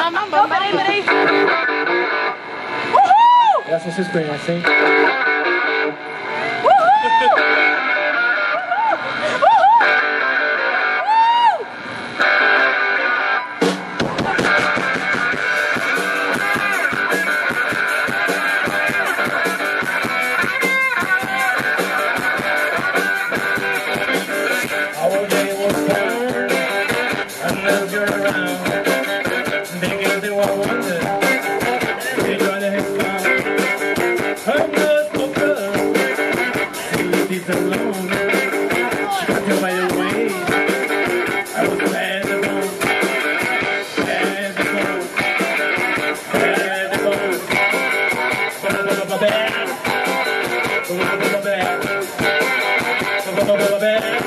That's what she's doing, I think. Our day was fun, I loved you around. They gave you what I wanted, they tried to have fun. I'm not so good, she leaves alone. She got you right away, I was bad to bone. Bad to bone, bad to bone. Bad, bad, bad.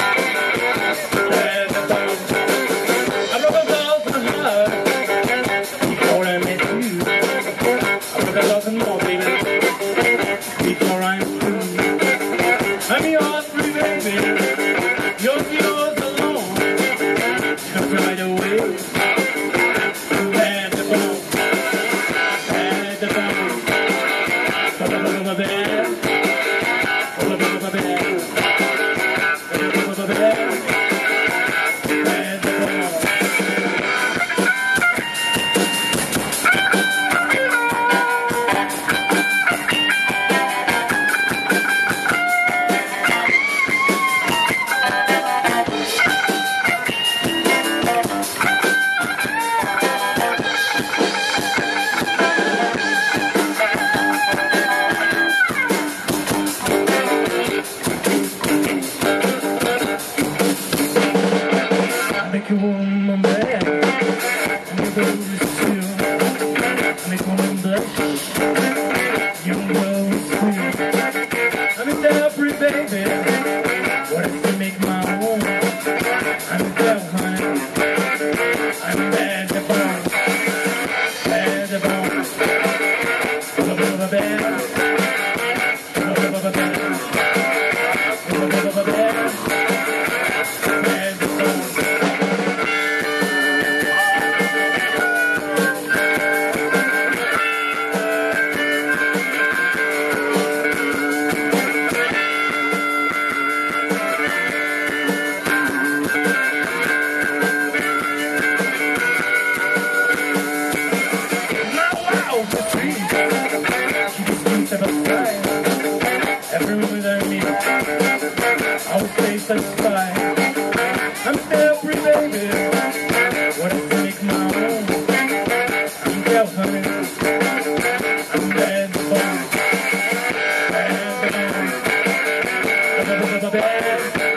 I broke a doll from the heart before I met you. I broke a dozen more, baby, before I'm through. I'm yours, free, baby. You're yours alone. Come right away. Bad the bone. Bad the bone. Bad. Bad. Make a woman mad, and the blues too. Make a woman blush, young girls too. I'm a dapper baby, what if you make my own? I'm a devil, honey, I'm bad to bone, bad to bone. Bad, bad, every move that I meet, I will stay satisfied. I'm still free, baby. What if I make my own? I'm still honey. I'm bad to bone. Bad to bone. Bad.